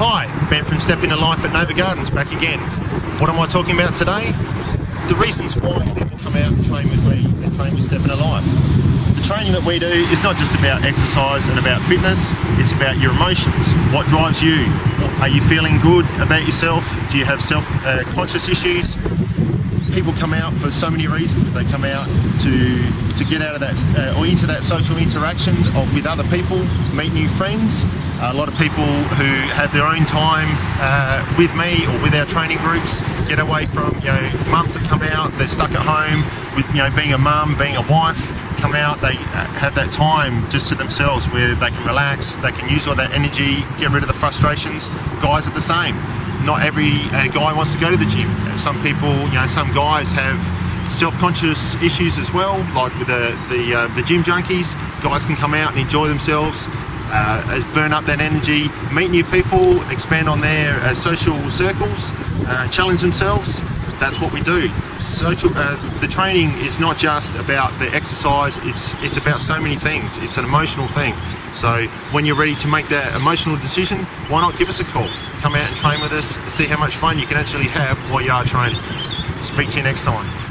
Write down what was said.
Hi, Ben from Step Into Life at Nova Gardens back again. What am I talking about today? The reasons why people come out and train with me and train with Step Into Life. The training that we do is not just about exercise and about fitness, it's about your emotions. What drives you? Are you feeling good about yourself? Do you have self-conscious issues? People come out for so many reasons. They come out to get out of that or into that social interaction with other people, meet new friends. A lot of people who have their own time with me or with our training groups get away from mums that come out. They're stuck at home with being a mum, being a wife. Come out, they have that time just to themselves where they can relax. They can use all that energy, get rid of the frustrations. Guys are the same. Not every guy wants to go to the gym. Some people, some guys have self-conscious issues as well, like with the gym junkies. Guys can come out and enjoy themselves, burn up that energy, meet new people, expand on their social circles, challenge themselves. That's what we do. The training is not just about the exercise, it's about so many things. It's an emotional thing. So when you're ready to make that emotional decision, why not give us a call? Come out and train with us, see how much fun you can actually have while you are training. Speak to you next time.